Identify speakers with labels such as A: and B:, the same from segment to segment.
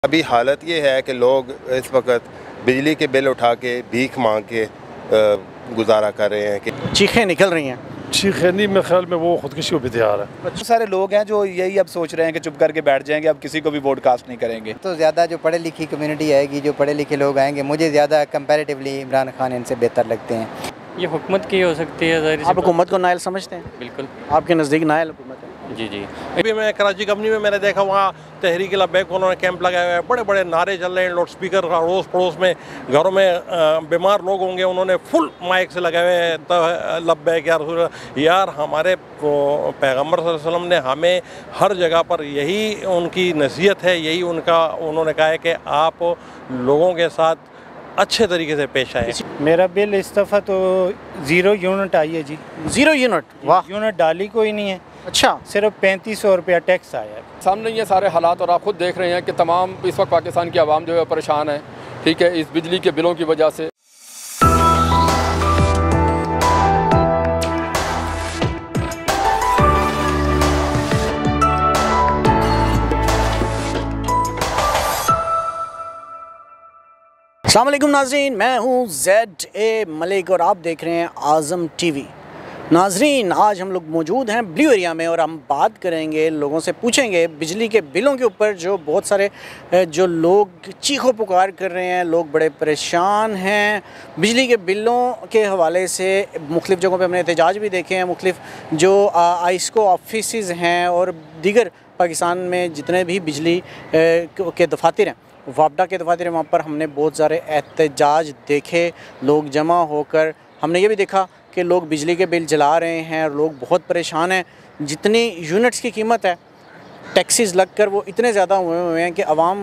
A: अभी हालत ये है कि लोग इस वक्त बिजली के बिल उठा के भीख मांग के गुजारा कर रहे हैं कि
B: चीखें निकल रही हैं।
C: नहीं, मेरे ख्याल में वो खुदकुशी को भी तैयार है।
D: बहुत सारे लोग हैं जो यही अब सोच रहे हैं कि चुप करके बैठ जाएंगे, अब किसी को भी वोट कास्ट नहीं करेंगे।
E: तो ज़्यादा जो पढ़े लिखी कम्युनिटी आएगी, जो पढ़े लिखे लोग आएंगे, मुझे ज़्यादा कंपैरेटिवली इमरान खान इनसे बेहतर लगते हैं।
F: ये हुकूमत की हो सकती है। ज़ाहिर सी
B: आप हुकूमत को नायल समझते हैं?
F: बिल्कुल,
B: आपके नज़दीक नायल हुकूमत है?
F: जी जी।
G: अभी मैं कराची कंपनी में मैंने देखा, वहाँ तहरीक लब्बैक उन्होंने कैंप लगाए हुए हैं, बड़े बड़े नारे चल रहे हैं, लाउड स्पीकर अड़ोस पड़ोस में घरों में बीमार लोग होंगे, उन्होंने फुल माइक से लगाए हुए हैं लब्बैक या रसूल। यार हमारे पैगम्बर सल्लल्लाहु अलैहि वसल्लम ने हमें हर जगह पर यही उनकी नसीहत है, यही उन्होंने कहा है कि आप लोगों के साथ अच्छे तरीके से पेश आए।
H: मेरा बिल इस दफ़ा तो 0 यूनिट आई है जी।
B: 0 यूनिट? वाह।
H: यूनिट डाली कोई नहीं है।
B: अच्छा,
H: सिर्फ 3500 रुपया टैक्स आया है।
I: सामने ये सारे हालात और आप खुद देख रहे हैं कि तमाम इस वक्त पाकिस्तान की आवाम जो है परेशान है, ठीक है, इस बिजली के बिलों की वजह से।
B: अस्सलाम वालेकुम नाज़रीन, मैं हूँ ZA मलिक और आप देख रहे हैं आज़म टीवी। नाज़रीन, आज हम लोग मौजूद हैं ब्लू एरिया में और हम बात करेंगे, लोगों से पूछेंगे बिजली के बिलों के ऊपर। जो बहुत सारे जो लोग चीखों पुकार कर रहे हैं, लोग बड़े परेशान हैं बिजली के बिलों के हवाले से। मुख्तलिफ़ जगहों पे हमने एहतजाज भी देखे हैं, मुख्तलिफ़ जो आइस्को ऑफिस हैं और दीगर पाकिस्तान में जितने भी बिजली के दफातर हैं, वापडा के दफातर, वहाँ पर हमने बहुत सारे एहतजाज देखे, लोग जमा होकर। हमने ये भी देखा कि लोग बिजली के बिल जला रहे हैं और लोग बहुत परेशान हैं। जितनी यूनिट्स की कीमत है, टैक्सेस लगकर वो इतने ज़्यादा हुए हैं कि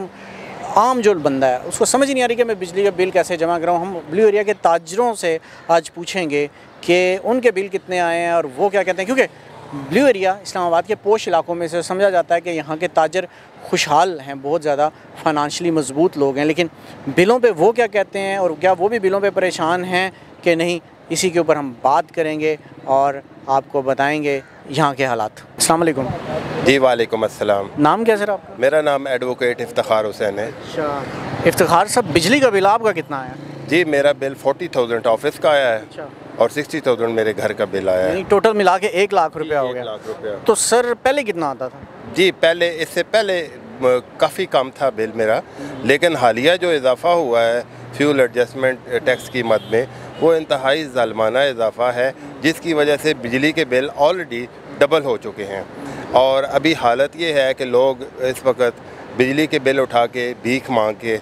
B: आम जो बंदा है उसको समझ नहीं आ रही कि मैं बिजली का बिल कैसे जमा कराऊँ। हम ब्लू एरिया के ताजरों से आज पूछेंगे कि उनके बिल कितने आए हैं और वो क्या कहते हैं, क्योंकि ब्लू एरिया इस्लामाबाद के पोश इलाकों में से समझा जाता है कि यहाँ के ताजर खुशहाल हैं, बहुत ज़्यादा फाइनेंशियली मजबूत लोग हैं। लेकिन बिलों पे वो क्या कहते हैं और क्या वो भी बिलों पे परेशान हैं कि नहीं, इसी के ऊपर हम बात करेंगे और आपको बताएंगे यहाँ के हालात। अस्सलाम वालेकुम।
A: जी वालेकुम अस्सलाम।
B: नाम क्या सर आपका?
A: मेरा नाम एडवोकेट इफ्तिखार हुसैन है।
B: अच्छा इफ्तिखार साहब, बिजली का बिल आपका कितना आया?
A: जी मेरा बिल 40,000 ऑफिस का आया है।
B: अच्छा।
A: और 60,000 मेरे घर का बिल आया है।
B: टोटल मिला के 1 लाख रुपया हो गया।
A: 1 लाख रुपया।
B: तो सर पहले कितना आता था?
A: जी पहले, इससे पहले काफ़ी कम था बिल मेरा, लेकिन हालिया जो इजाफ़ा हुआ है फ्यूल एडजस्टमेंट टैक्स कीमत में, वो इंतहाई ज़ालमाना इजाफ़ा है, जिसकी वजह से बिजली के बिल ऑलरेडी डबल हो चुके हैं। और अभी हालत ये है कि लोग इस वक्त बिजली के बिल उठा के भीख मांग के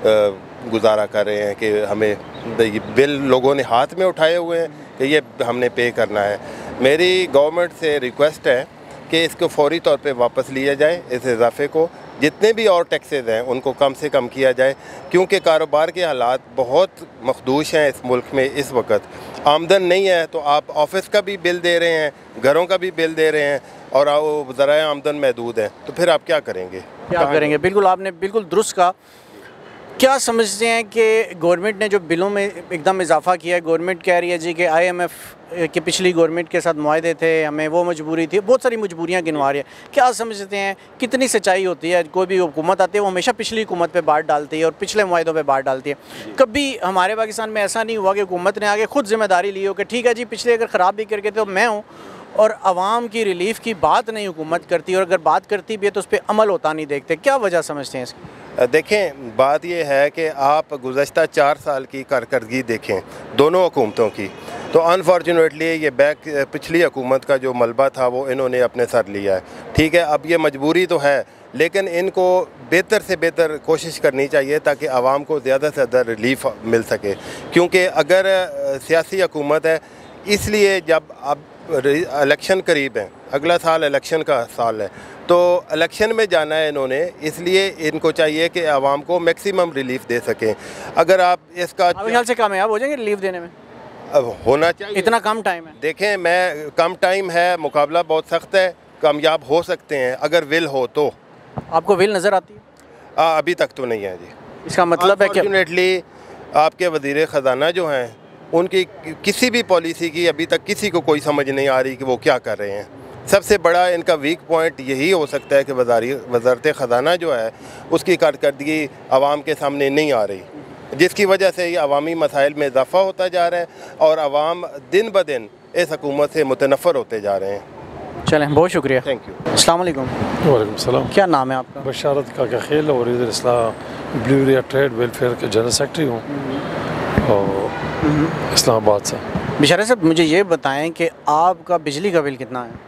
A: गुजारा कर रहे हैं कि हमें बिल लोगों ने हाथ में उठाए हुए हैं कि ये हमने पे करना है। मेरी गवर्नमेंट से रिक्वेस्ट है कि इसको फौरी तौर पे वापस लिया जाए, इस इजाफे को। जितने भी और टैक्सेस हैं उनको कम से कम किया जाए, क्योंकि कारोबार के हालात बहुत मखदूश हैं इस मुल्क में। इस वक्त आमदन नहीं है तो आप ऑफिस का भी बिल दे रहे हैं, घरों का भी बिल दे रहे हैं और ज़राए आमदन महदूद है, तो फिर आप क्या करेंगे?
B: बिल्कुल, आपने बिल्कुल दुरुस्त कहा। क्या समझते हैं कि गवर्नमेंट ने जो बिलों में एकदम इजाफा किया है, गवर्नमेंट कह रही है जी कि IMF के पिछली गवर्नमेंट के साथ मुआहदे थे, हमें वो मजबूरी थी, बहुत सारी मजबूरियां गिनवा रही है। क्या समझते हैं कितनी सच्चाई होती है? कोई भी हुकूमत आती है वो हमेशा पिछली हुकूमत पे बात डालती है और पिछले मुआहदों पे बात डालती है। कभी हमारे पाकिस्तान में ऐसा नहीं हुआ कि हुकूमत ने आगे खुद जिम्मेदारी ली हो कि ठीक है जी, पिछले अगर ख़राब भी करके तो मैं हूँ, और आवाम की रिलीफ की बात नहीं हुकूमत करती, और अगर बात करती भी है तो उस पर अमल होता नहीं देखते। क्या वजह समझते हैं इसकी?
A: देखें, बात यह है कि आप गुज़श्ता 4 साल की कारकर्दगी देखें दोनों हुकूमतों की, तो अनफॉर्चुनेटली ये पिछली हुकूमत का जो मलबा था वो इन्होंने अपने सर लिया है। ठीक है, अब ये मजबूरी तो है, लेकिन इनको बेहतर से बेहतर कोशिश करनी चाहिए ताकि आवाम को ज़्यादा से ज़्यादा रिलीफ मिल सके। क्योंकि अगर सियासी हुकूमत है, इसलिए जब अब इलेक्शन करीब है, अगला साल इलेक्शन का साल है, तो इलेक्शन में जाना है इन्होंने, इसलिए इनको चाहिए कि आवाम को मैक्सिमम रिलीफ दे सकें। अगर आप इसका
B: ख्याल से कामयाब हो जाएंगे रिलीफ देने में?
A: अब होना चाहिए।
B: इतना कम टाइम है?
A: देखें, मैं कम टाइम है, मुकाबला बहुत सख्त है, कामयाब हो सकते हैं अगर विल हो तो।
B: आपको विल नज़र आती है?
A: अभी तक तो नहीं है जी।
B: इसका मतलब है कि
A: अनफॉर्चुनेटली आपके वज़ीर ख़जाना जो हैं, उनकी किसी भी पॉलिसी की अभी तक किसी को कोई समझ नहीं आ रही कि वो क्या कर रहे हैं। सबसे बड़ा इनका वीक पॉइंट यही हो सकता है कि वजारत ख़जाना जो है उसकी कारकर्दगी आवाम के सामने नहीं आ रही, जिसकी वजह से ये अवामी मसाइल में इजाफ़ा होता जा रहा है और आवाम दिन ब दिन इस हुकूमत से मुतनफ़र होते जा रहे हैं।
B: चलें, बहुत शुक्रिया,
A: थैंक यू।
B: अस्सलाम वालेकुम।
C: वालेकुम सलाम।
B: क्या नाम है आपका?
C: बशारत का खेल और इधर ब्लू एरिया ट्रेड वेलफेयर के जनरल सेक्रेटरी हूँ और इस्लामाबाद से।
B: बिशारा साहब, मुझे ये बताएं कि आपका बिजली का बिल कितना है?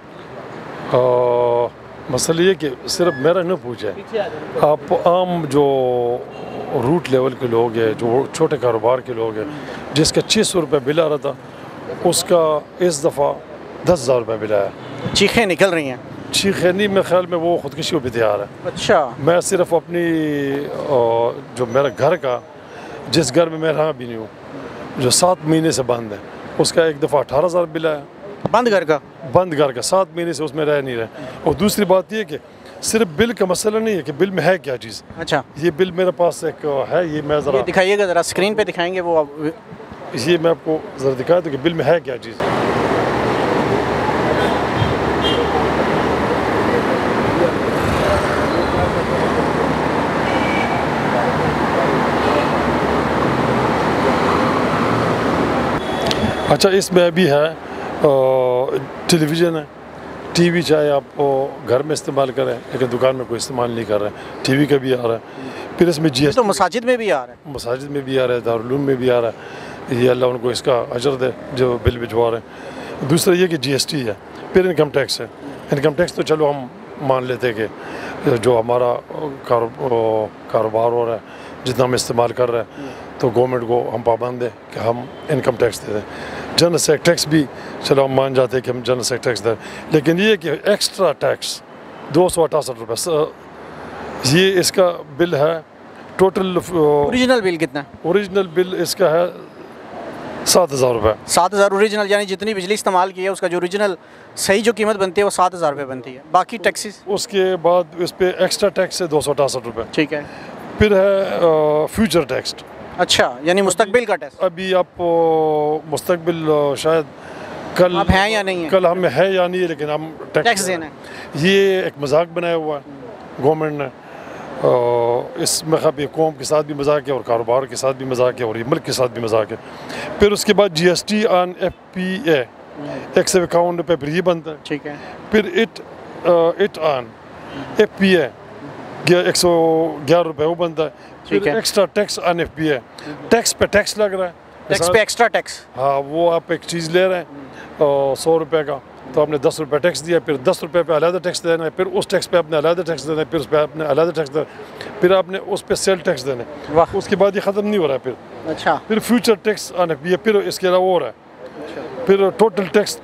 C: मसला ये कि सिर्फ मेरा न पूछे, आप आम जो रूट लेवल के लोग हैं, जो छोटे कारोबार के लोग हैं, जिसका 600 रुपये बिल आ रहा था, उसका इस दफ़ा 10,000 रुपये बिल आया।
B: चीखें निकल रही हैं।
C: चीखें नहीं, मेरे ख्याल में वो ख़ुदकशी पे तैयार है।
B: अच्छा।
C: मैं सिर्फ अपनी जो मेरा घर का, जिस घर में मैं रहा भी नहीं हूँ, जो 7 महीने से बंद है, उसका एक दफ़ा 18,000 बिल आया।
B: बंद घर का? बंद
C: घर का 7 महीने से उसमें रह नहीं रहे। और दूसरी बात ये कि सिर्फ बिल का मसला नहीं है कि बिल में है क्या चीज़।
B: अच्छा।
C: ये बिल मेरे पास एक है, ये मैं ज़रा
B: दिखाइएगा, ज़रा स्क्रीन पे दिखाएंगे वो
C: ये मैं आपको ज़रा दिखाया तो कि बिल में है क्या चीज़। अच्छा, इसमें अभी है टेलीविज़न है, टीवी चाहे आप घर में इस्तेमाल करें लेकिन दुकान में कोई इस्तेमाल नहीं कर रहे हैं, टीवी का भी आ रहा है। फिर इसमें GST
B: तो मसाजिद में भी आ रहा है।
C: मसाजिद में भी आ रहा है, दारुल उलूम में भी आ रहा है। ये अल्लाह उनको इसका अजर दे जो बिल भिजवा रहे हैं। दूसरा ये कि GST है, फिर इनकम टैक्स है। इनकम टैक्स तो चलो हम मान लेते हैं कि जो हमारा कारोबार हो रहा है, जितना हम इस्तेमाल कर रहे हैं, तो गवर्नमेंट को हम पाबंद है कि हम इनकम टैक्स दे दें। जनरल सेक्टर टैक्स भी चलो हम मान जाते हैं कि हम जनरल सेक्टर टैक्स दें, लेकिन ये कि एक्स्ट्रा टैक्स 268 रुपये, ये इसका बिल है। टोटल
B: ओरिजिनल बिल कितना है?
C: ओरिजिनल बिल इसका है 7,000 रुपये।
B: 7,000 ओरिजिनल, यानी जितनी बिजली इस्तेमाल की है उसका जो ओरिजिनल सही जो कीमत बनती है वो 7,000 रुपये बनती है, बाकी टैक्सेस।
C: उसके बाद इस पर एक्स्ट्रा टैक्स है 268 रुपये।
B: ठीक है।
C: फिर है फ्यूचर टैक्स।
B: अच्छा, यानी मुस्तकबिल का टैक्स।
C: अभी आप मुस्तकबिल शायद कल
B: आप हैं या नहीं है,
C: कल हमें है या नहीं है, लेकिन हम
B: टैक्स देना है।
C: ये एक मजाक बनाया हुआ है गवर्नमेंट ने। इसमें ये कौम के साथ भी मजाक है और कारोबार के साथ भी मजाक है और ये मुल्क के साथ भी मजाक है। फिर उसके बाद GST ऑन FPA 151 रुपये पर ये बनता है।
B: ठीक है।
C: फिर इट ऑन FPA 111 रुपये वो बनता है। फिर extra tax on FPA, tax पे टैक्स लग रहा है,
B: टैक्स पे एक्स्ट्रा टैक्स।
C: हाँ, वो आप एक चीज़ ले रहे हैं 100 रुपये का, तो आपने 10 रुपये टैक्स दिया, फिर 10 रुपये पे अलग टैक्स देना है, फिर उस टैक्स पे आपने अलग टैक्स देना है, फिर उस पर आपने अलग टैक्स देना है, फिर आपने उस पर सेल टैक्स देना है। उसके बाद ये ख़त्म नहीं हो रहा है फिर।
B: अच्छा।
C: फिर फ्यूचर टैक्स ऑन FPA, फिर इसके अलावा हो रहा है। फिर टोटल टैक्स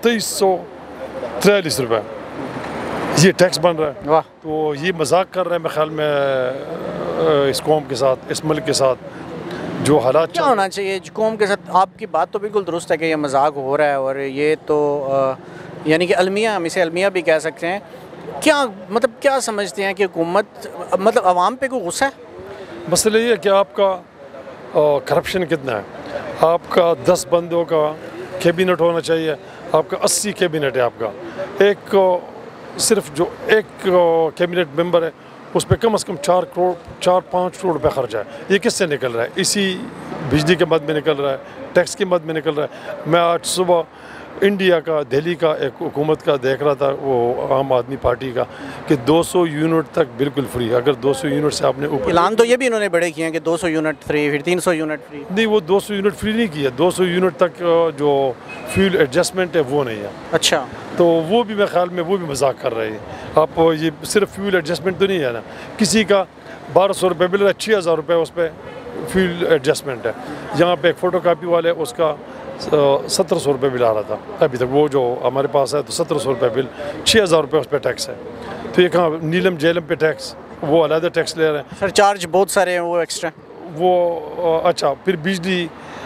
C: 2343 रुपये ये टैक्स बन रहा है।
B: वाह।
C: तो ये मजाक कर रहे हैं मेरे ख्याल में इस कौम के साथ, इस मुल्क के साथ जो हालात।
B: क्या होना चाहिए कौम के साथ? आपकी बात तो बिल्कुल दुरुस्त है कि ये मजाक हो रहा है और ये तो यानी कि अलमिया, हम इसे अलमिया भी कह सकते हैं। क्या मतलब क्या समझते हैं कि हुकूमत मतलब आवाम पे कोई गुस्सा है?
C: मसला ये है कि आपका करप्शन कितना है। आपका 10 बंदों का कैबिनेट होना चाहिए, आपका 80 कैबिनेट है। आपका एक सिर्फ जो एक कैबिनेट मेंबर है उस पर कम से कम 4-5 करोड़ रुपये खर्च है। ये किससे निकल रहा है? इसी बिजली के मद में निकल रहा है, टैक्स के मद में निकल रहा है। मैं आज सुबह इंडिया का, दिल्ली का एक हुकूमत का देख रहा था, वो आम आदमी पार्टी का, कि 200 यूनिट तक बिल्कुल फ्री। अगर 200 यूनिट से आपने ऊपर,
B: ऐलान तो ये भी इन्होंने बड़े किए हैं कि 200 यूनिट फ्री, फिर 300 यूनिट फ्री।
C: नहीं, वो 200 यूनिट फ्री नहीं किया, 200 यूनिट तक जो फ्यूल एडजस्टमेंट है वो नहीं है।
B: अच्छा।
C: तो वो भी मेरे ख्याल में वो भी मजाक कर रहे हैं। आप ये सिर्फ फ्यूल एडजस्टमेंट तो नहीं है ना, किसी का 1200 रुपये बिल है, 6000 रुपये उस पर फ्यूल एडजस्टमेंट है। यहाँ पे एक फ़ोटो कापी वाले उसका 1700 रुपये बिल आ रहा था अभी तक, वो जो हमारे पास है तो 1700 रुपये बिल, 6000 रुपये उस पर टैक्स है। तो ये कहाँ नीलम जेलम पे टैक्स, वो अलग टैक्स ले रहे हैं।
B: सर चार्ज बहुत सारे हैं वो एक्स्ट्रा
C: वो। अच्छा, फिर बिजली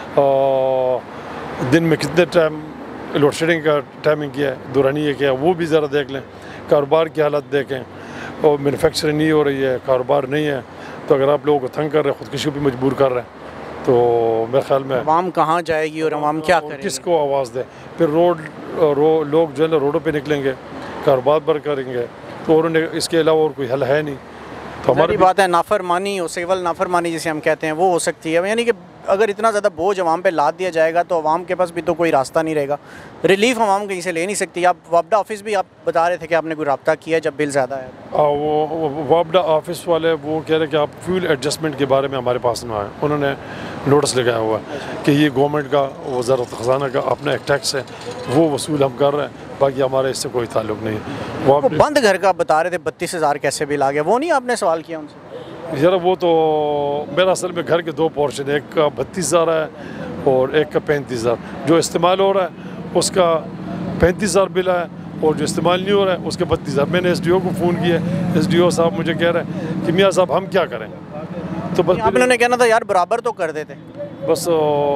C: दिन में कितने टाइम लोड शेडिंग का टाइमिंग किया है, दौरानिया किया है, वो भी ज़रा देख लें। कारोबार की हालत देखें, और मैन्युफैक्चरिंग नहीं हो रही है, कारोबार नहीं है, तो अगर आप लोगों को तंग कर रहे हैं, ख़ुदकुशी भी मजबूर कर रहे हैं, तो मेरे ख्याल में
B: आवाम कहाँ जाएगी और आवाम क्या करेगी?
C: किसको आवाज़ दे? फिर लोग जो है ना रोडों पे निकलेंगे, कारोबार पर करेंगे, तो और उन्हें इसके अलावा और कोई हल है नहीं। तो
B: हमारी बात है नाफरमानी और सिविल नाफरमानी जिसे हम कहते हैं वो हो सकती है, यानी कि अगर इतना ज़्यादा बोझ अवाम पे लाद दिया जाएगा तो अवाम के पास भी तो कोई रास्ता नहीं रहेगा, रिलीफ अवाम कहीं से ले नहीं सकती। आप वापडा ऑफिस भी आप बता रहे थे कि आपने कोई रब्ता किया जब बिल ज़्यादा है?
C: वो वापडा ऑफिस वाले वो कह रहे कि आप फ्यूल एडजस्टमेंट के बारे में हमारे पास ना आए। उन्होंने नोटिस लगाया हुआ है कि ये गवर्नमेंट का वज़ारत ख़जाना का अपना एक टैक्स है, वो वसूल हम कर रहे हैं, बाकी हमारे इससे कोई ताल्लुक नहीं है।
B: वो बंद घर का बता रहे थे 32,000 कैसे बिल आ गया, वो नहीं आपने सवाल किया उनसे?
C: यार वो तो मेरा असल में घर के 2 पोर्शन, एक का 32,000 है और एक का 35,000। जो इस्तेमाल हो रहा है उसका 35,000 बिल है और जो इस्तेमाल नहीं हो रहा है उसके 32,000। मैंने SDO को फ़ोन किया, SDO साहब मुझे कह रहे हैं कि मियाँ साहब हम क्या करें, तो बस
B: आप लोगों ने कहना था यार बराबर तो कर देते।
C: बस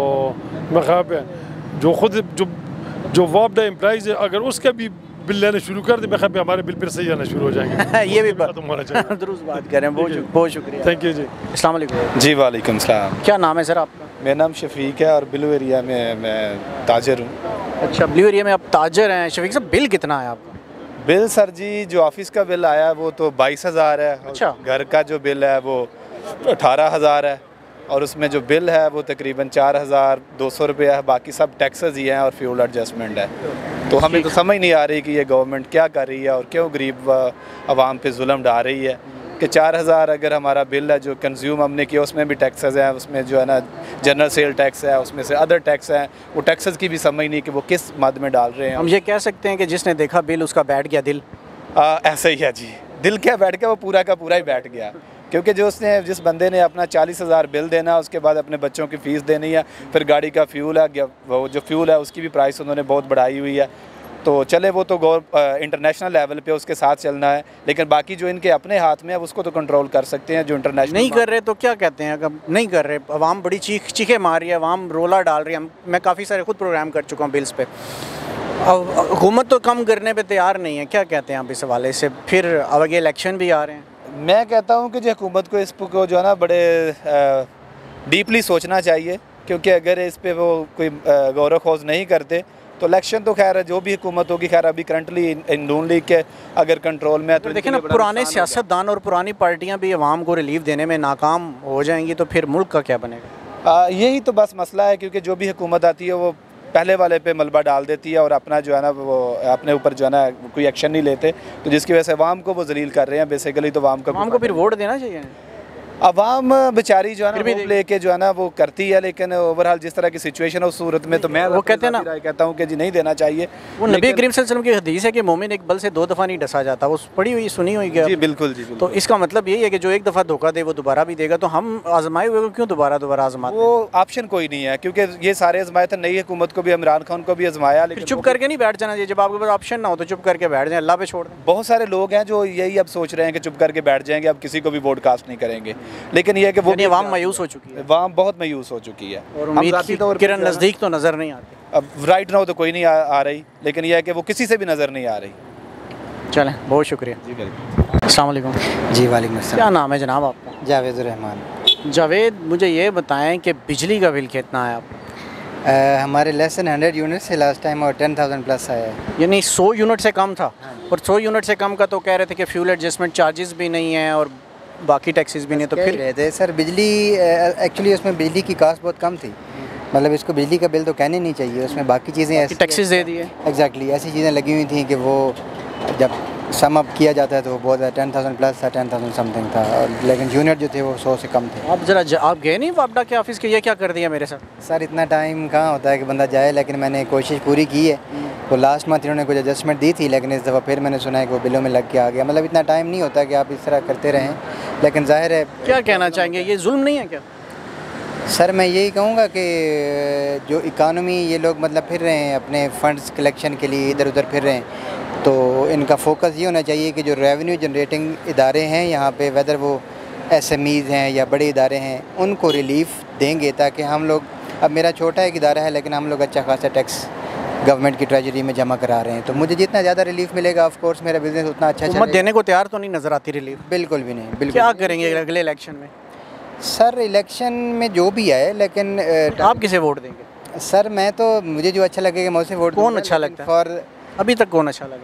C: मैं ख्याल पे जो खुद जो वापडा एम्प्लॉइज़ है अगर उसका भी बिल लेना शुरू कर दे, मैं ख्याल पे हमारे बिल फिर सही आना शुरू हो जाएंगे।
B: ये भी
C: दुरुस्त
B: बात कर रहे हैं, बहुत शुक्रिया।
C: थैंक यू जी।
B: अस्सलाम वालेकुम।
D: जी वालेकुम सलाम।
B: क्या नाम है सर आपका?
D: मेरा नाम शफीक है और ब्लू एरिया में मैं ताजर हूँ।
B: अच्छा, ब्लू एरिया में आप ताजर हैं। शफीक साहब बिल कितना है आपका?
D: बिल सर जी जो ऑफिस का बिल आया वो तो 22,000 है।
B: अच्छा।
D: घर का जो बिल है वो 18,000 है और उसमें जो बिल है वो तकरीबन 4,200 रुपये है, बाकी सब टैक्सेस ही हैं और फ्यूल एडजस्टमेंट है। तो हमें तो समझ नहीं आ रही कि ये गवर्नमेंट क्या कर रही है और क्यों गरीब आवाम पे जुल्म डाल रही है कि 4,000 अगर हमारा बिल है जो कंज्यूम हमने किया उसमें भी टैक्सेस हैं, उसमें जो है ना जनरल सेल टैक्स है, उसमें से अदर टैक्स हैं, वो टैक्सेस की भी समझ नहीं कि वो किस मद में डाल रहे हैं।
B: हम ये कह सकते हैं कि जिसने देखा बिल उसका बैठ गया दिल।
D: ऐसा ही है जी, दिल क्या बैठ गया, वो पूरा का पूरा ही बैठ गया, क्योंकि जिस बंदे ने अपना 40,000 बिल देना, उसके बाद अपने बच्चों की फ़ीस देनी है, फिर गाड़ी का फ्यूल है, वो जो फ्यूल है उसकी भी प्राइस उन्होंने बहुत बढ़ाई हुई है। तो चले वो तो इंटरनेशनल लेवल पे उसके साथ चलना है, लेकिन बाकी जो इनके अपने हाथ में है उसको तो कंट्रोल कर सकते हैं। जो इंटरनेशनल
B: नहीं कर रहे तो क्या कहते हैं? अगर नहीं कर रहे, आवाम बड़ी चीखें मार रही है, आवाम रोला डाल रही है। मैं काफ़ी सारे खुद प्रोग्राम कर चुका हूँ बिल्स पे। अब हुकूमत तो कम करने पे तैयार नहीं है, क्या कहते हैं आप इस हवाले से? फिर आगे इलेक्शन भी आ रहे हैं।
D: मैं कहता हूँ कि जो हुकूमत को इस को जो है ना बड़े डीपली सोचना चाहिए, क्योंकि अगर इस पे वो कोई गौर खोज नहीं करते तो इलेक्शन तो खैर जो भी हुकूमत होगी, खैर अभी करंटली इन नून लीग के अगर कंट्रोल में है तो
B: देखिए ना, पुराने सियासतदान और पुरानी पार्टियां भी आवाम को रिलीफ देने में नाकाम हो जाएंगी तो फिर मुल्क का क्या बनेगा?
D: यही तो बस मसला है, क्योंकि जो भी हुकूमत आती है वो पहले वाले पे मलबा डाल देती है और अपना जो है ना वो अपने ऊपर जो है ना कोई एक्शन नहीं लेते, तो जिसकी वजह से अवाम को वो जलील कर रहे हैं बेसिकली। तो अवाम को
B: फिर वोट देना चाहिए।
D: अवाम बेचारी जो है ना वो लेके जो है ना वो करती है, लेकिन ओवरऑल जिस तरह की सिचुएशन है उस सूरत में तो मैं
B: वो कहते हैं ना,
D: कहता हूँ कि जी नहीं देना चाहिए।
B: वो नबी करीम सल्लल्लाहु अलैहि वसल्लम की हदीस है कि मोमिन एक बल से 2 दफ़ा नहीं डसा जाता, वो पढ़ी हुई सुनी हुई क्या?
D: जी बिल्कुल जी,
B: तो इसका मतलब यही है कि जो एक दफ़ा धोखा दे वो दोबारा भी देगा। तो हम आजमाए हुए को क्यों दोबारा आजमाते?
D: वो ऑप्शन कोई नहीं है, क्योंकि ये सारे आजमाए थे, नई हुकूमत को भी, इमरान खान को भी आजमाया, लेकिन
B: चुप करके नहीं बैठ जाना चाहिए। जब आपके पास ऑप्शन ना हो तो चुप करके बैठ जाए, अल्लाह पे छोड़ दें।
D: बहुत सारे लोग हैं जो यही अब सोच रहे हैं कि चुप करके बैठ जाएंगे, अब किसी को भी वोट कास्ट नहीं करेंगे, लेकिन ये कि
B: आवाम मायूस हो चुकी है,
D: आवाम बहुत मायूस हो चुकी है
B: और उम्मीद की किरण नज़दीक तो नज़र नहीं आती।
D: अब राइट नाउ तो कोई नहीं आ रही, लेकिन यह है कि वो किसी से भी नज़र नहीं आ रही।
B: चलें, बहुत शुक्रिया जी। बिल्कुल। अस्सलाम वालेकुम।
E: जी वालेकुम अस्सलाम।
B: क्या नाम है जनाब आपका?
E: जावेद रहमान।
B: जावेद, मुझे ये बताएं कि बिजली का बिल कितना है आपका?
E: हमारे लेस देन 100 यूनिट से लास्ट टाइम और 10,000 प्लस आया है।
B: यानी 100 यूनिट से कम था। और 100 यूनिट से कम का तो कह रहे थे कि फ्यूल एडजस्टमेंट चार्जेस भी नहीं है और बाकी टैक्सेस भी नहीं, तो फिर
E: रहते सर बिजली एक्चुअली उसमें बिजली की कास्ट बहुत कम थी, मतलब इसको बिजली का बिल तो कहने नहीं चाहिए, उसमें बाकी चीज़ें ऐसी
B: टैक्सेस दे दिए।
E: एग्जैक्टली ऐसी चीज़ें लगी हुई थी कि वो जब सम अप किया जाता है तो वो बहुत 10,000 प्लस था, 10,000 समथिंग था, और लेकिन यूनिट जो थे वो 100 से कम थे।
B: आप आप गए नहीं वापडा के ऑफिस के? ये क्या कर दिया मेरे साथ?
E: सर इतना टाइम कहाँ होता है कि बंदा जाए, लेकिन मैंने कोशिश पूरी की है। वो लास्ट मंथ इन्होंने कुछ एडजस्टमेंट दी थी, लेकिन इस दफ़ा फिर मैंने सुना है कि वो बिलों में लग के आ गया। मतलब इतना टाइम नहीं होता कि आप इस तरह करते रहें, लेकिन ज़ाहिर है।
B: क्या कहना चाहेंगे, ये जुल्म नहीं है क्या?
E: सर मैं यही कहूँगा कि जो इकानमी ये लोग मतलब फिर रहे हैं अपने फ़ंड्स कलेक्शन के लिए इधर उधर फिर रहे हैं, तो इनका फोकस ये होना चाहिए कि जो रेवेन्यू जनरेटिंग इदारे हैं यहाँ पे, वेदर वो SMEs हैं या बड़े इदारे हैं, उनको रिलीफ देंगे ताकि हम लोग, अब मेरा छोटा एक इदारा है लेकिन हम लोग अच्छा खासा टैक्स गवर्नमेंट की ट्रेजरी में जमा करा रहे हैं, तो मुझे जितना ज़्यादा रिलीफ मिलेगा ऑफ कोर्स मेरा बिजनेस उतना अच्छा चलेगा।
B: देने को तैयार तो नहीं नज़र आती रिलीफ?
E: बिल्कुल भी नहीं। बिल्कुल।
B: क्या करेंगे अगले इलेक्शन में?
E: सर इलेक्शन में जो भी आए, लेकिन
B: आप किसे वोट देंगे?
E: सर मैं तो, मुझे जो अच्छा लगेगा मैं उसे वोट।
B: कौन अच्छा लगता है?
E: फॉर
B: अभी तक कौन अच्छा लग रहा है?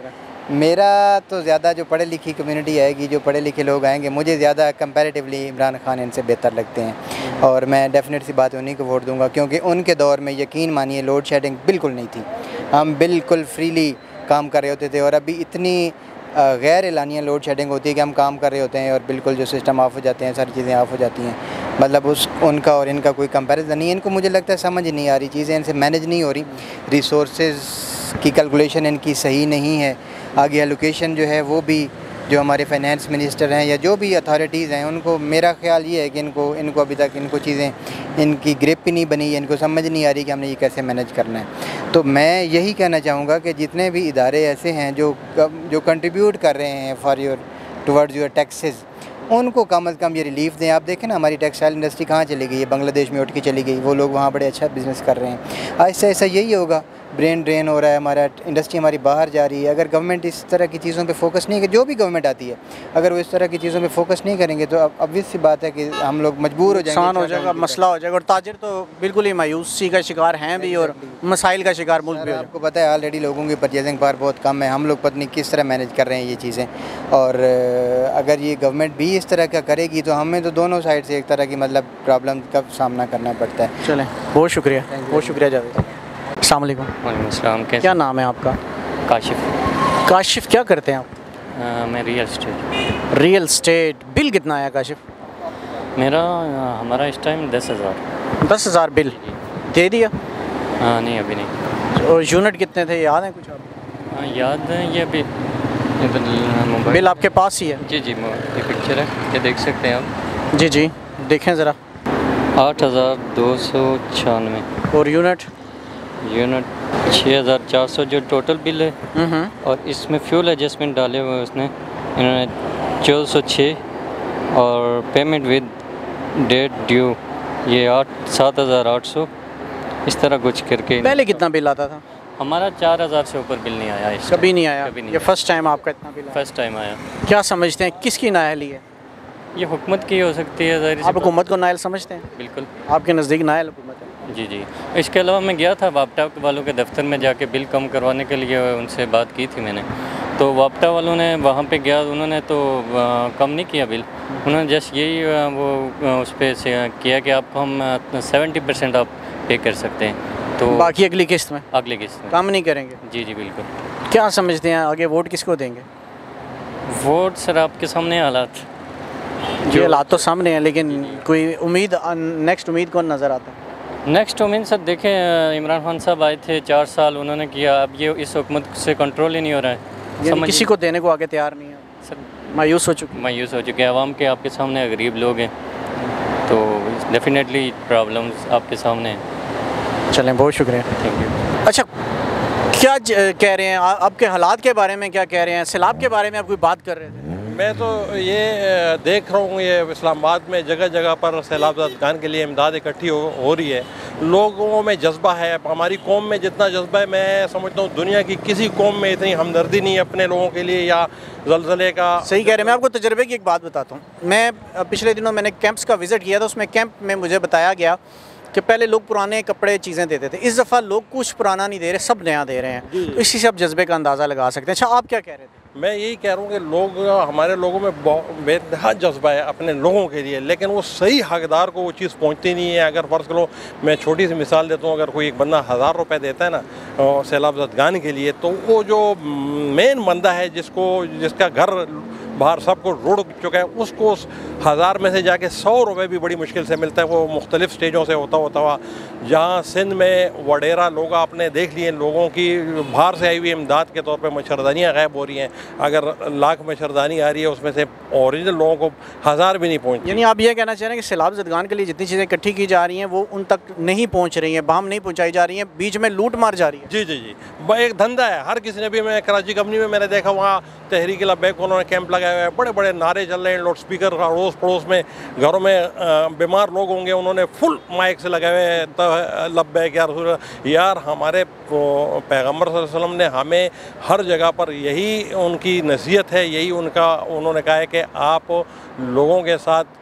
E: मेरा तो ज़्यादा जो पढ़े लिखी कम्युनिटी आएगी, जो पढ़े लिखे लोग आएंगे, मुझे ज़्यादा कंपैरेटिवली इमरान खान इनसे बेहतर लगते हैं और मैं डेफिनेट सी बात उन्हीं को वोट दूंगा, क्योंकि उनके दौर में यकीन मानिए लोड शेडिंग बिल्कुल नहीं थी, हम बिल्कुल फ्रीली काम कर रहे होते थे। और अभी इतनी गैर एलानिया लोड शेडिंग होती है कि हम काम कर रहे होते हैं और बिल्कुल जो सिस्टम ऑफ हो जाते हैं, सारी चीज़ें ऑफ हो जाती हैं। मतलब उनका और इनका कोई कंपैरिजन नहीं है। इनको मुझे लगता है समझ नहीं आ रही चीज़ें, इनसे मैनेज नहीं हो रही, रिसोर्सेज की कैलकुलेशन इनकी सही नहीं है। आगे एलोकेशन जो है वो भी जो हमारे फाइनेंस मिनिस्टर हैं या जो भी अथॉरिटीज़ हैं, उनको मेरा ख्याल ये है कि इनको अभी तक इनको चीज़ें इनकी ग्रिप ही नहीं बनी है, इनको समझ नहीं आ रही कि हमने ये कैसे मैनेज करना है। तो मैं यही कहना चाहूँगा कि जितने भी इदारे ऐसे हैं जो कंट्रीब्यूट कर रहे हैं for your towards your taxes, उनको कम अज़ कम ये रिलीफ दें। आप देखें ना हमारी टेक्सटाइल इंडस्ट्री कहाँ चली गई है, बांग्लादेश में उठ के चली गई, वो लोग वहाँ बड़े अच्छा बिज़नेस कर रहे हैं। ऐसा ऐसा यही होगा, ब्रेन ड्रेन हो रहा है, हमारा इंडस्ट्री हमारी बाहर जा रही है। अगर गवर्नमेंट इस तरह की चीज़ों पे फोकस नहीं करे, जो भी गवर्नमेंट आती है, अगर वो इस तरह की चीज़ों पे फोकस नहीं करेंगे तो ऑब्वियस सी बात है कि हम लोग मजबूर हो जाएंगे,
B: नुकसान हो जाएगा, मसला हो जाएगा। और ताजिर तो बिल्कुल ही मायूसी का शिकार हैं भी और मसाइल का शिकार मुल्क भी।
E: आपको पता है ऑलरेडी लोगों की परचेजिंग पावर बहुत कम है, हम लोग पता नहीं किस तरह मैनेज कर रहे हैं ये चीज़ें। और अगर ये गवर्नमेंट भी इस तरह का करेगी तो हमें तो दोनों साइड से एक तरह की मतलब प्रॉब्लम का सामना करना पड़ता है।
B: चलें, बहुत शुक्रिया, बहुत शुक्रिया जावेद। अस्सलाम वालेकुम।
F: वालेकुम अस्सलाम।
B: क्या नाम है आपका?
F: काशिफ।
B: काशिफ, क्या करते हैं आप?
F: मैं real estate.
B: Real estate. Bill कितना आया काशिफ?
F: हमारा इस टाइम 10,000।
B: 10,000 बिल दे दिया?
F: नहीं अभी नहीं।
B: और यूनिट कितने थे, याद है कुछ आपको?
F: याद है, ये अभी
B: बिल आपके पास ही है?
F: जी जी, ये पिक्चर है, ये देख सकते हैं आप।
B: जी जी, देखें ज़रा।
F: 8,296।
B: और यूनिट
F: 6,400 जो टोटल बिल है। और इसमें फ्यूल एडजस्टमेंट डाले हुए उसने, इन्होंने 1406 और पेमेंट विद डेट ड्यू ये 7,800, इस तरह कुछ करके।
B: पहले कितना बिल आता था?
F: हमारा 4,000 से ऊपर बिल नहीं आया।
B: कभी नहीं आया?
F: कभी नहीं।
B: ये फर्स्ट टाइम आपका इतना बिल?
F: फर्स्ट टाइम आया।
B: क्या समझते हैं किसकी नाअहली है?
F: ये हुकूमत की हो सकती है। ज़ाहिर सी
B: आप हुकूमत को नाअहल समझते हैं?
F: बिल्कुल।
B: आपके नज़दीक नाअहल हुकूमत है?
F: जी जी। इसके अलावा मैं गया था वापटा वालों के दफ्तर में, जाके बिल कम करवाने के लिए उनसे बात की थी मैंने। तो वापटा वालों ने वहाँ पे गया, उन्होंने तो कम नहीं किया बिल, उन्होंने जस्ट यही वो उस पर किया कि आपको हम 70% आप पे कर सकते हैं, तो
B: बाकी अगली किस्त में?
F: अगली किस्त में
B: कम नहीं करेंगे?
F: जी जी बिल्कुल।
B: क्या समझते हैं आगे वोट किसको देंगे?
F: वोट सर आपके सामने हालात,
B: जो हालात तो सामने हैं, लेकिन कोई उम्मीद, नेक्स्ट उम्मीद कौन नज़र आता है?
F: नेक्स्ट उम्मीद सर देखें, इमरान खान साहब आए थे 4 साल उन्होंने किया, अब ये इस हुकूमत से कंट्रोल ही नहीं हो रहा है।
B: किसी को देने को आगे तैयार नहीं है
F: सर,
B: मायूस हो चुके
F: आवाम के आपके सामने गरीब लोग हैं, तो डेफिनेटली प्रॉब्लम्स आपके सामने हैं।
B: चलें, बहुत शुक्रिया,
F: थैंक यू।
B: अच्छा, क्या कह रहे हैं आपके हालात के बारे में, क्या कह रहे हैं? सैलाब के बारे में आप कोई बात कर रहे थे?
G: मैं तो ये देख रहा हूँ, ये इस्लामाबाद में जगह जगह पर सैलाब ज़दगान के लिए इमदाद इकट्ठी हो रही है, लोगों में जज्बा है। हमारी कौम में जितना जज्बा है, मैं समझता हूँ दुनिया की किसी कौम में इतनी हमदर्दी नहीं है अपने लोगों के लिए या ज़लज़ले का।
B: सही कह रहे हैं। मैं आपको तजर्बे की एक बात बताता हूँ। मैं पिछले दिनों मैंने कैंप्स का विज़िट किया था, उसमें कैंप में मुझे बताया गया कि पहले लोग पुराने कपड़े चीज़ें देते थे, इस दफ़ा लोग कुछ पुराना नहीं दे रहे, सब नया दे रहे हैं। तो इसी से आप जज्बे का अंदाज़ा लगा सकते हैं। अच्छा, आप क्या कह रहे थे?
G: मैं यही कह रहा हूँ कि लोग, हमारे लोगों में बेतहा जज्बा है अपने लोगों के लिए, लेकिन वो सही हकदार को वो चीज़ पहुँचती नहीं है। अगर फ़र्ज़ करो, मैं छोटी सी मिसाल देता हूँ, अगर कोई एक बंदा 1000 रुपये देता है ना सैलाब ज़दगान के लिए, तो वो जो मेन बंदा है जिसका घर बाहर सबको रुड़ चुका है, उसको उस 1000 में से जाके 100 रुपये भी बड़ी मुश्किल से मिलता है। वो मुख्तलिफ़ स्टेजों से होता हुआ जहाँ सिंध में वडेरा लोग आपने देख लिए, लोगों की बाहर से आई हुई इमदाद के तौर पे मच्छरदानियाँ गायब हो रही हैं। अगर लाख मच्छरदानी आ रही है, उसमें से ओरिजिनल लोगों को 1000 भी नहीं पहुँचती।
B: यानी आप ये कहना चाह रहे हैं कि सैलाब ज़दगान के लिए जितनी चीज़ें इकट्ठी की जा रही हैं वो उन तक नहीं पहुँच रही हैं, बहम नहीं पहुँचाई जा रही हैं, बीच में लूट मार जा रही है?
G: जी जी जी, एक धंधा है हर किसी ने भी। मैं कराची कंपनी में मैंने देखा, वहाँ तहरीक लब्बैक उन्होंने कैंप लगाया हुआ है, बड़े बड़े नारे चल रहे हैं, लाउड स्पीकर अड़ोस पड़ोस में, घरों में बीमार लोग होंगे, उन्होंने फुल माइक से लगाए हुए हैं लब्बैक या रसूल। यार, हमारे पैगम्बर सल्लल्लाहु अलैहि वसल्लम ने हमें हर जगह पर यही उनकी नसीहत है, यही उन्होंने कहा है कि आप लोगों के साथ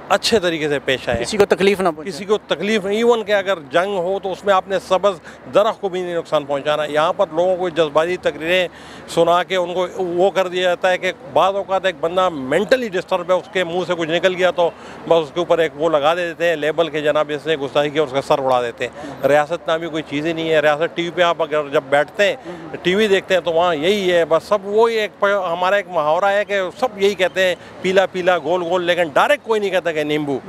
G: अच्छे तरीके से पेश आए,
B: किसी को तकलीफ ना पहुंचे।
G: किसी को तकलीफ नहीं। इवन कि अगर जंग हो तो उसमें आपने सब्ज़ दरख्त को भी नहीं नुकसान पहुंचाना। यहाँ पर लोगों को जज्बाती तकरीरें सुना के उनको वो कर दिया जाता है कि बाद औक़ात एक बंदा मेंटली डिस्टर्ब है, उसके मुंह से कुछ निकल गया तो बस उसके ऊपर एक वो लगा देते हैं लेबल के जनाब इसने गुस्ताखी किया, उसका सर उड़ा देते हैं। रियासत नामी कोई चीज़ ही नहीं है। रियासत टीवी पे आप अगर जब बैठते हैं टीवी देखते हैं तो वहाँ यही है बस। सब वही एक हमारा एक मुहावरा है कि सब यही कहते हैं पीला पीला गोल गोल, लेकिन डायरेक्ट कोई नहीं कहता कि नींबू।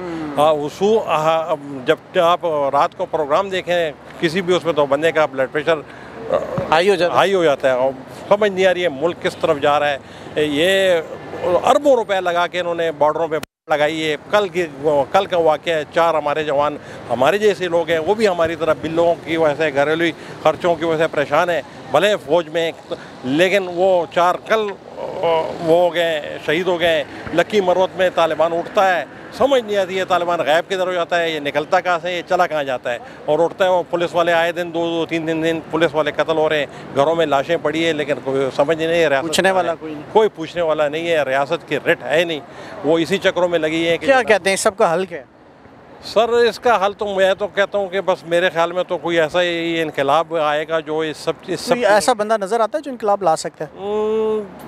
G: जब आप रात को प्रोग्राम देखें किसी भी उसमें तो बंदे का ब्लड प्रेशर हाई हो जाता है और समझ नहीं आ रही है मुल्क किस तरफ जा रहा है। ये अरबों रुपए लगा के इन्होंने बॉर्डरों पे लगाई है। कल का वाक़या है, 4 हमारे जवान हमारे जैसे लोग हैं वो भी हमारी तरह बिलों की वजह से घरेलू खर्चों की वजह से परेशान है, भले फ़ौज में, लेकिन वो 4 कल वो हो गए, शहीद हो गए। लकी मरवत में तालिबान उठता है, समझ नहीं आती है तालिबान गायब किधर हो जाता है, ये निकलता कहाँ से, ये चला कहाँ जाता है। और उठता है वो पुलिस वाले आए दिन 2-2 3 दिन पुलिस वाले कत्ल हो रहे हैं, घरों में लाशें पड़ी है, लेकिन कोई समझ नहीं है,
B: पूछने वाला
G: कोई पूछने वाला नहीं है। रियासत की रिट है नहीं, वो इसी चक्रों में लगी है।
B: क्या कहते हैं सबका हल क्या है?
G: सर इसका हल तो मैं तो कहता हूँ कि बस मेरे ख्याल में तो कोई ऐसा ही इनकलाब आएगा जो इस सब
B: ऐसा बंदा नज़र आता है जो इनकलाब ला सकता है।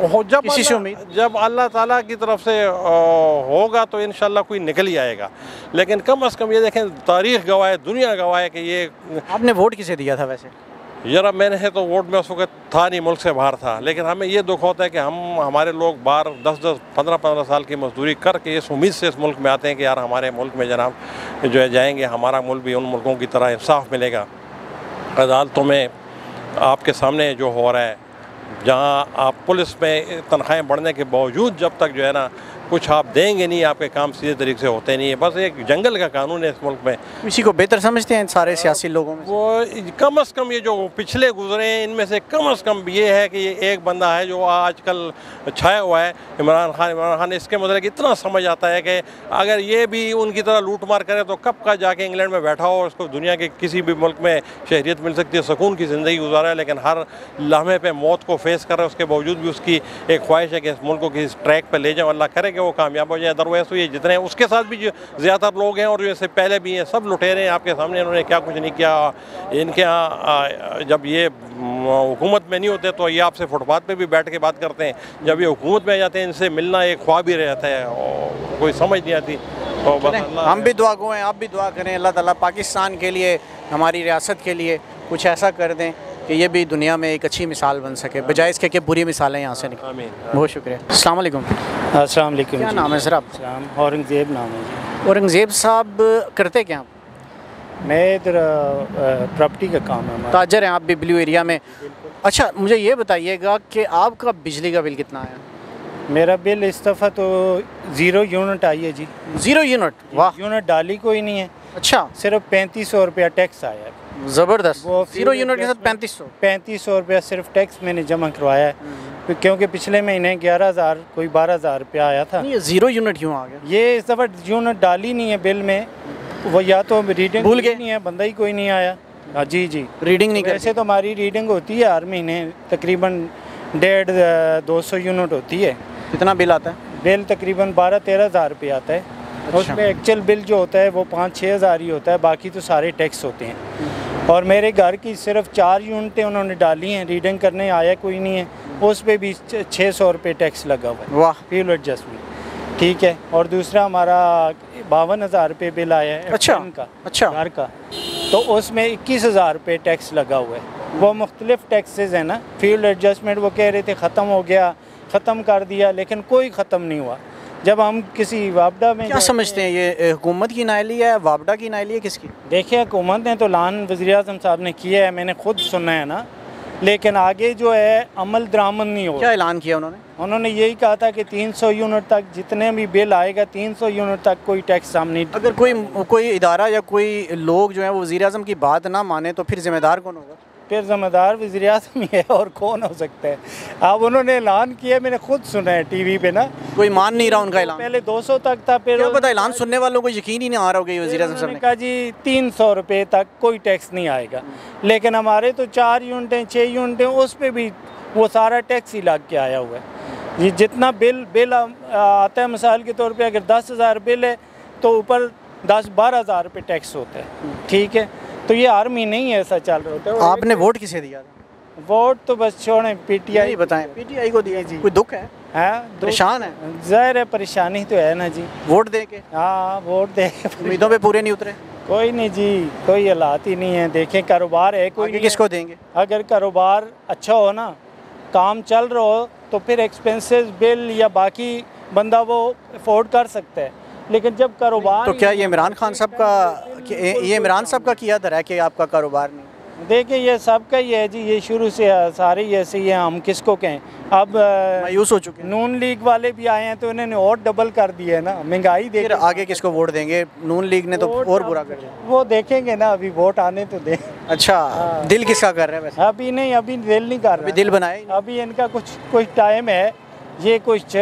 G: जब अल्लाह ताला की तरफ से होगा तो इंशाल्लाह कोई निकल ही आएगा। लेकिन कम से कम ये देखें, तारीख गवाह है, दुनिया गवाह है कि ये।
B: आपने वोट किसे दिया था वैसे?
G: जरा मैंने है तो वोट में उस वक्त था नहीं, मुल्क से बाहर था। लेकिन हमें ये दुख होता है कि हमारे लोग बाहर 10-10 15-15 साल की मजदूरी करके इस उम्मीद से इस मुल्क में आते हैं कि यार हमारे मुल्क में जनाब जो है जाएंगे, हमारा मुल्क भी उन मुल्कों की तरह इंसाफ मिलेगा। अदालतों में आपके सामने जो हो रहा है, जहाँ आप पुलिस में तनख्वाहें बढ़ने के बावजूद जब तक जो है ना कुछ आप देंगे नहीं, आपके काम सीधे तरीके से होते नहीं है। बस एक जंगल का कानून है इस मुल्क में।
B: इसी को बेहतर समझते हैं सारे सियासी लोगों में?
G: वो कम से कम ये जो पिछले गुजरे हैं इनमें से कम से कम ये है कि ये एक बंदा है जो आजकल छाया हुआ है, इमरान खान। इसके मतलब इतना समझ आता है कि अगर ये भी उनकी तरह लूट मार करे तो कब का जाके इंग्लैंड में बैठा हो, उसको दुनिया के किसी भी मुल्क में शहरियत मिल सकती है, सुकून की ज़िंदगी गुजारा है। लेकिन हर लम्हे पे मौत को फेस कर रहा है, उसके बावजूद भी उसकी एक ख्वाहिश है कि इस मुल्क को किस ट्रैक पर ले जाओ, अल्लाह करे कि वो कामयाब हो जाए। अदरवाइज तो ये जितने हैं उसके साथ भी जो ज़्यादातर लोग हैं और जैसे पहले भी हैं, सब लुटेरे हैं आपके सामने, इन्होंने क्या कुछ नहीं किया। इनके यहाँ जब ये हुकूमत में नहीं होते तो ये आपसे फुटपाथ पे भी बैठ के बात करते हैं, जब ये हुकूमत में आ जाते हैं इनसे मिलना एक ख्वाब ही रहता है और कोई समझ नहीं आती। तो
B: हम भी दुआ गो हैं, आप भी दुआ करें, अल्लाह ताला पाकिस्तान के लिए, हमारी रियासत के लिए कुछ ऐसा कर दें कि ये भी दुनिया में एक अच्छी मिसाल बन सके, बजाय इसके कि बुरी मिसालें यहाँ से निकलें। बहुत शुक्रिया। अस्सलाम वालेकुम।
H: अस्सलाम वालेकुम।
B: क्या नाम है सर आप?
H: औरंगज़ेब नाम है जी।
B: औरंगज़ेब साहब करते क्या?
H: मैं इधर प्रॉपर्टी का काम है।
B: ताजर हैं आप भी ब्लू एरिया में? अच्छा, मुझे ये बताइएगा कि आपका बिजली का बिल कितना आया?
H: मेरा बिल इस दफ़ा तो 0 यूनिट आई है जी।
B: 0 यूनिट? वाह।
H: यूनिट डाली कोई नहीं है।
B: अच्छा,
H: सिर्फ 3500 रुपया टैक्स आया है।
B: ज़बरदस्त। वो 0 यूनिट के साथ
H: 3500 रुपया सिर्फ टैक्स मैंने जमा करवाया है, क्योंकि पिछले महीने 11,000 कोई 12,000 रुपया आया था।
B: ये 0 यूनिट क्यों आ गया?
H: ये इस दफ़ा यूनिट डाली नहीं है बिल में, वो या तो रीडिंग
B: भूल गए
H: नहीं है, बंदा ही कोई नहीं आया। हाँ जी जी,
B: रीडिंग नहीं।
H: वैसे तो हमारी रीडिंग होती है हर महीने तकरीबन 150-200 यूनिट होती है।
B: कितना बिल आता है?
H: बिल तकरीबन 12-13 हज़ार रुपये आता है। अच्छा। उसमें एक्चुअल बिल जो होता है वो 5-6 हज़ार ही होता है, बाकी तो सारे टैक्स होते हैं। और मेरे घर की सिर्फ 4 यूनिटें उन्होंने डाली हैं, रीडिंग करने आया कोई नहीं है, उस पर भी 600 रुपये टैक्स लगा हुआ है।
B: वाह।
H: फ्यूल एडजस्टमेंट, ठीक है। और दूसरा हमारा 52,000 रुपये बिल आया है।
B: अच्छा
H: का।
B: अच्छा।
H: घर का, तो उसमें 21,000 रुपये टैक्स लगा हुआ है। वो मुख्तलिफ टैक्सेस हैं ना। फ्यूल एडजस्टमेंट वो कह रहे थे ख़त्म हो गया, ख़त्म कर दिया, लेकिन कोई ख़त्म नहीं हुआ। जब हम किसी वापडा में
B: क्या समझते हैं, ये हुकूमत की नाइली है, वापडा की नाइली है, किसकी?
H: देखिए, हुकूमत ने तो ऐलान वज़ीर आज़म साहब ने किया है, मैंने खुद सुना है ना, लेकिन आगे जो है अमल दरामद नहीं हो।
B: क्या ऐलान किया उन्होंने?
H: उन्होंने यही कहा था कि 300 यूनिट तक जितने भी बिल आएगा 300 यूनिट तक कोई टैक्स हम नहीं।
B: अगर कोई इदारा या कोई लोग जो है वो वज़ीर आज़म की बात ना माने तो फिर जिम्मेदार कौन होगा?
H: फिर ज़िम्मेदार वज़ीर आज़म ही है, और कौन हो सकता है। अब उन्होंने ऐलान किया, मैंने खुद सुना है टीवी पे ना।
B: कोई मान नहीं रहा उनका ऐलान।
H: पहले 200 तक था, फिर
B: क्या पता ऐलान सुनने वालों को यकीन ही नहीं आ रहा होगा वज़ीर आज़म साहब ने
H: कहा जी 300 रुपये तक कोई टैक्स नहीं आएगा। लेकिन हमारे तो 4 यूनिटें 6 यूनिटें, उस पर भी वो सारा टैक्स ही लग के आया हुआ है। ये जितना बिल आता है, मिसाल के तौर पे अगर 10,000 बिल है तो ऊपर 10-12 हज़ार रुपये टैक्स होता है, ठीक है। तो ये हर महीने ही ऐसा चल रहा होता है।
B: आपने वोट किसे दिया था?
H: वोट तो बस छोड़ें, PTI
B: बताएं। PTI को दिया जी। कोई दुख है? परेशान है?
H: ज़ाहिर है परेशानी तो है ना जी।
B: वोट दे के?
H: हाँ, वोट दे के।
B: उम्मीदों पे पूरे नहीं उतरे?
H: कोई नहीं जी, कोई हालात ही नहीं है। देखें कारोबार है कोई,
B: किसको देंगे?
H: अगर कारोबार अच्छा हो ना, काम चल रहा हो, तो फिर एक्सपेंसेस बिल या बाकी बंदा वो अफोर्ड कर सकता है। लेकिन जब कारोबार,
B: तो क्या ये इमरान खान साहब का, ये इमरान साहब का किया धरा है कि आपका कारोबार नहीं?
H: देखिए ये सबका ही है जी, ये शुरू से सारे ही ऐसे ही हैं, हम किसको कहें। अब
B: मायूस हो चुके हैं।
H: नून लीग वाले भी आए हैं तो इन्होंने और डबल कर दिया है ना, महंगाई देख।
B: फिर आगे किसको वोट देंगे? नून लीग ने तो और बुरा कर दिया।
H: वो देखेंगे ना, अभी वोट आने तो दें।
B: अच्छा, दिल किसका कर रहा है वैसे?
H: अभी नहीं, अभी दिल नहीं कर रहा।
B: दिल बनाए,
H: अभी इनका कुछ टाइम है, ये कुछ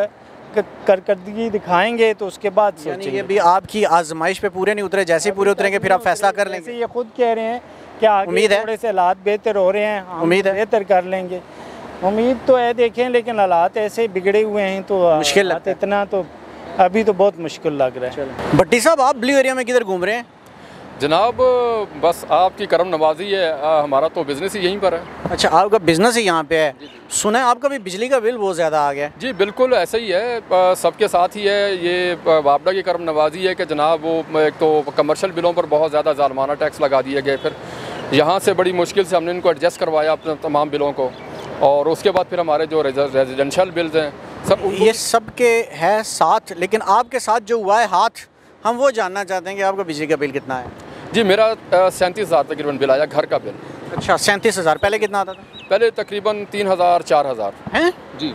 H: करकर्दगी दिखाएंगे तो उसके बाद
B: सोचेंगे। ये भी आपकी आजमाइश पे पूरे नहीं उतरे, जैसे पूरे उतरेंगे फिर आप फैसला कर लेंगे।
H: ये खुद कह रहे हैं कि आगे
B: उम्मीद है,
H: थोड़े से हालात बेहतर हो रहे हैं,
B: उम्मीद है
H: बेहतर कर लेंगे। उम्मीद तो है, देखें, लेकिन हालात ऐसे बिगड़े हुए हैं तो
B: मुश्किल लगता है।
H: इतना तो अभी तो बहुत मुश्किल लग रहा है।
B: भट्टी साहब, आप ब्लू एरिया में किधर घूम रहे हैं?
I: जनाब बस आपकी करम नवाजी है, हमारा तो बिज़नेस ही यहीं पर है।
B: अच्छा, आपका बिज़नेस ही यहाँ पे है। सुना है आपका भी बिजली का बिल बहुत ज़्यादा आ गया?
I: जी बिल्कुल ऐसा ही है, सबके साथ ही है। ये वापडा की करम नवाजी है कि जनाब वो एक तो कमर्शियल बिलों पर बहुत ज़्यादा ज़ालमाना टैक्स लगा दिए गए। फिर यहाँ से बड़ी मुश्किल से हमने इनको एडजस्ट करवाया अपने तमाम बिलों को, और उसके बाद फिर हमारे जो रेजिडेंशियल बिल्स हैं सब
B: ये सब के है साथ। लेकिन आपके साथ जो हुआ है हाथ, हम वो जानना चाहते हैं कि आपका बिजली का बिल कितना है?
I: जी मेरा 37,000 तकरीबन बिल आया, घर का बिल।
B: अच्छा, 37,000। पहले कितना आता था?
I: पहले तकरीबन 3,000 4,000
B: हैं
I: जी।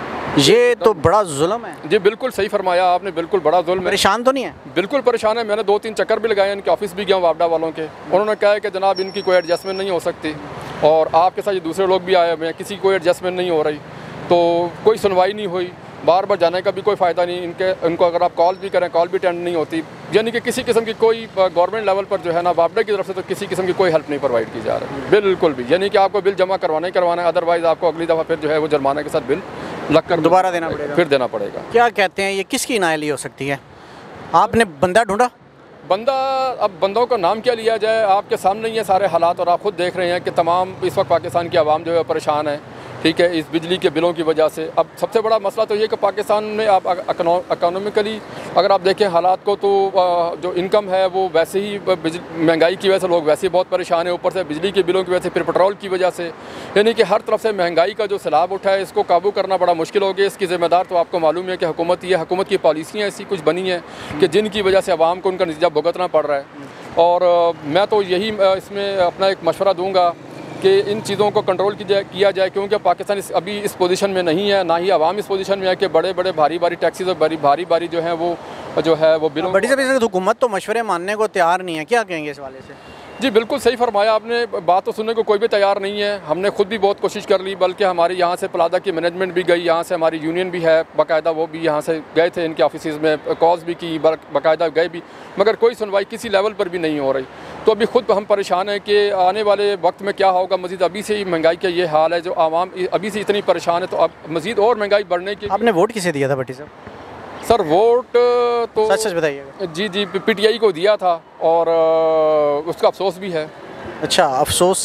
B: ये तो बड़ा जुल्म है।
I: जी बिल्कुल सही फरमाया आपने, बिल्कुल बड़ा जुल्म है।
B: परेशान तो नहीं है?
I: बिल्कुल परेशान है। मैंने 2-3 चक्कर भी लगाए, इनके ऑफिस भी गया वापडा वालों के। उन्होंने कहा है कि जनाब इनकी कोई एडजस्टमेंट नहीं हो सकती, और आपके साथ ये दूसरे लोग भी आए हुए हैं, किसी की कोई एडजस्टमेंट नहीं हो रही, तो कोई सुनवाई नहीं हुई। बार बार जाने का भी कोई फ़ायदा नहीं। इनको अगर आप कॉल भी करें, कॉल भी अटेंड नहीं होती। यानी कि किसी किस्म की कोई गवर्नमेंट लेवल पर जो है ना, वापडा की तरफ से तो किसी किस्म की कोई हेल्प नहीं प्रोवाइड की जा रही, बिल्कुल भी। यानी कि आपको बिल जमा करवाना है, अदरवाइज़ आपको अगली दफ़ा फिर जो है वो जुर्माने के साथ बिल लग कर
B: दोबारा देना पड़ेगा,
I: फिर देना पड़ेगा।
B: क्या कहते हैं, ये किसकी नाअहली हो सकती है? आपने बंदा ढूंढा?
I: बंदा, अब बंदों का नाम क्या लिया जाए, आपके सामने ही है सारे हालात, और आप खुद देख रहे हैं कि तमाम इस वक्त पाकिस्तान की आवाम जो है परेशान है, ठीक है, इस बिजली के बिलों की वजह से। अब सबसे बड़ा मसला तो ये कि पाकिस्तान में आप इकोनॉमिकली अगर आप देखें हालात को, तो जो इनकम है वो वैसे ही महंगाई की वजह से लोग वैसे ही बहुत परेशान है, ऊपर से बिजली के बिलों की वजह से, फिर पेट्रोल की वजह से, यानी कि हर तरफ से महंगाई का जो सैलाब उठा है, इसको काबू करना बड़ा मुश्किल हो गया। इसकी ज़िम्मेदार तो आपको मालूम है कि हुकूमत ही है। हुकूमत की पॉलिसियाँ ऐसी कुछ बनी हैं कि जिनकी वजह से आवाम को उनका नतीजा भुगतना पड़ रहा है। और मैं तो यही इसमें अपना एक मशवरा दूँगा कि इन चीज़ों को कंट्रोल किया जाए, क्योंकि पाकिस्तान अभी इस पोजीशन में नहीं है, ना ही आवाम इस पोजीशन में है कि बड़े बड़े भारी टैक्सेस और भारी जो हैं वो बिलों।
B: बड़ी से हुकूमत तो मशवरे मानने को तैयार नहीं है, क्या कहेंगे इस वाले से?
I: जी बिल्कुल सही फरमाया आपने, बात तो सुनने को कोई भी तैयार नहीं है। हमने खुद भी बहुत कोशिश कर ली, बल्कि हमारी यहाँ से प्लाजा की मैनेजमेंट भी गई, यहाँ से हमारी यूनियन भी है बाकायदा, वो भी यहाँ से गए थे, इनके ऑफिस में कॉल्स भी की, बाकायदा गए भी, मगर कोई सुनवाई किसी लेवल पर भी नहीं हो रही। तो अभी खुद हम परेशान हैं कि आने वाले वक्त में क्या होगा। मज़ीद अभी से ही महंगाई का ये हाल है, जो आवाम अभी से इतनी परेशान है, तो अब मज़ीद और महंगाई बढ़ने की।
B: आपने वोट किसे दिया था भट्टी साहब?
I: सर वोट तो
B: सच बताइएगा।
I: जी PTI को दिया था, और उसका अफसोस भी है।
B: अच्छा, अफसोस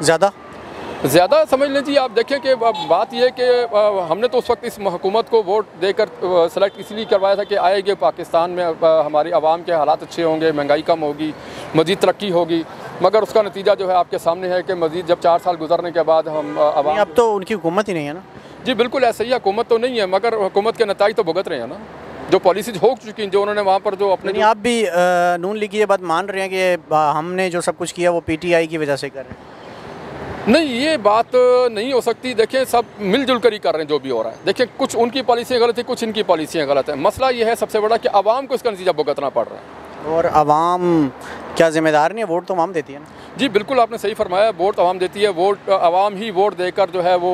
B: ज़्यादा
I: समझ लीजिए। आप देखें कि बात यह है कि हमने तो उस वक्त इस हुकूमत को वोट देकर सेलेक्ट इसलिए करवाया था कि आएगी पाकिस्तान में हमारी आवाम के हालात अच्छे होंगे, महंगाई कम होगी, मज़ीद तरक्की होगी, मगर उसका नतीजा जो है आपके सामने है कि मज़ीद जब 4 साल गुजरने के बाद हम आवाम।
B: अब तो उनकी हुकूमत ही नहीं है ना?
I: जी बिल्कुल ऐसा ही, हुकूमत तो नहीं है, मगर हुकूमत के नताइज तो भुगत रहे हैं ना, जो पॉलिसीज हो चुकी हैं, जो उन्होंने वहाँ पर जो अपने।
B: आप भी नून लीग की ये बात मान रहे हैं कि हमने जो सब कुछ किया वो PTI की वजह से कर रहे हैं?
I: नहीं, ये बात नहीं हो सकती। देखिए सब मिलजुल कर ही कर रहे हैं जो भी हो रहा है। देखिए कुछ उनकी पॉलिसियाँ गलत है, कुछ इनकी पॉलिसियाँ गलत है। मसला ये है सबसे बड़ा कि आवाम को इसका नतीजा भुगतना पड़ रहा है।
B: और आवाम क्या जिम्मेदार नहीं है? वोट तो आवाम देती है ना?
I: जी बिल्कुल आपने सही फरमाया, वोट आवाम देती है। वोट आवाम ही वोट देकर जो है वो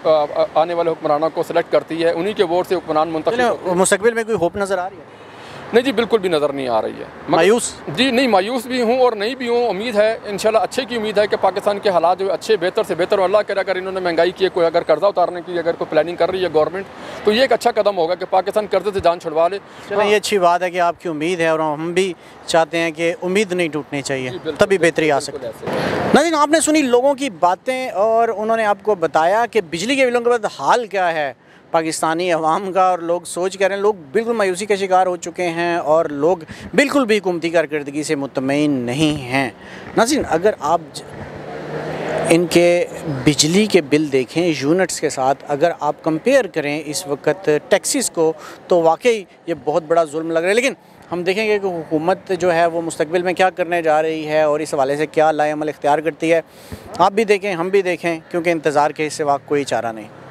I: आने वाले हुक्मरानों को सिलेक्ट करती है, उन्हीं के वोट से हुक्मरान मुंतखब।
B: मुस्तकबिल में कोई होप नज़र आ रही है?
I: नहीं जी, बिल्कुल भी नज़र नहीं आ रही है।
B: मायूस
I: जी नहीं, मायूस भी हूँ और नहीं भी हूँ। उम्मीद है इंशाल्लाह अच्छे की उम्मीद है कि पाकिस्तान के हालात जो अच्छे बेहतर से बेहतर, अल्लाह करे अगर इन्होंने महंगाई की, कोई अगर कर्जा उतारने की अगर कोई प्लानिंग कर रही है गवर्नमेंट, तो ये एक अच्छा कदम होगा कि पाकिस्तान कर्जे से जान छुड़वा ले।
B: चलो ये अच्छी बात है कि आपकी उम्मीद है और हम भी चाहते हैं कि उम्मीद नहीं टूटनी चाहिए, तभी बेहतरी आ सकती है। नाज़रीन, आपने सुनी लोगों की बातें और उन्होंने आपको बताया कि बिजली के बिलों के बाद हाल क्या है पाकिस्तानी अवाम का, और लोग सोच कह रहे हैं, लोग बिल्कुल मायूसी का शिकार हो चुके हैं और लोग बिल्कुल भी हुकूमती कारकर्दगी से मुतमईन नहीं हैं। नाज़रीन, अगर आप इनके बिजली के बिल देखें यूनिट्स के साथ, अगर आप कंपेयर करें इस वक्त टैक्सीज़ को, तो वाकई ये बहुत बड़ा जुल्म लग रहा है। लेकिन हम देखेंगे कि हुकूमत जो है वो मुस्तकबिल में क्या करने जा रही है और इस हवाले से क्या लाएअमल इख्तियार करती है। आप भी देखें, हम भी देखें, क्योंकि इंतज़ार के सिवा कोई चारा नहीं।